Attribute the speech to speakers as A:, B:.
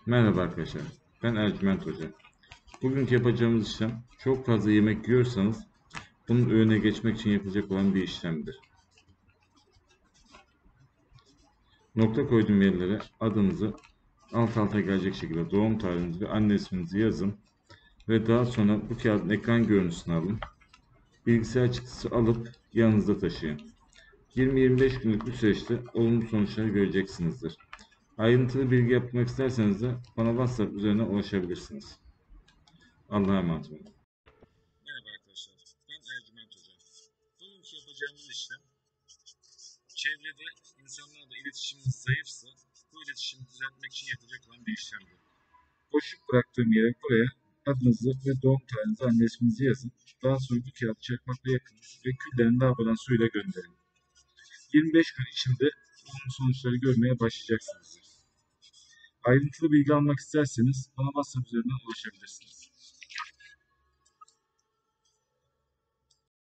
A: Merhaba arkadaşlar, ben Ercüment Hoca. Bugünkü yapacağımız işlem, çok fazla yemek yiyorsanız bunun önüne geçmek için yapılacak olan bir işlemdir. Nokta koyduğum yerlere adınızı alt alta gelecek şekilde doğum tarihinizi ve anne isminizi yazın ve daha sonra bu kağıdın ekran görüntüsünü alın. Bilgisayar çıktısı alıp yanınızda taşıyın. 20-25 günlük bir süreçte olumlu sonuçlar göreceksinizdir. Ayrıntılı bilgi yapmak isterseniz de bana WhatsApp üzerinden ulaşabilirsiniz. Allah'a emanet olun. Merhaba arkadaşlar, ben Ercüment Hoca. Bugünkü yapacağımız işlem, çevrede insanlarla iletişiminiz zayıfsa, bu iletişimi düzeltmek için yapılacak olan bir işlemdir. Boşluk bıraktığım yere buraya adınızı ve doğum tarihinizi, anne isminizi yazın. Daha sonra bu kağıdı çakmakla yakın ve küllerini lavabodan suyla gönderin. 25 gün içinde olumlu sonuçları görmeye başlayacaksınızdır. Ayrıntılı bilgi almak isterseniz bana WhatsApp üzerinden ulaşabilirsiniz.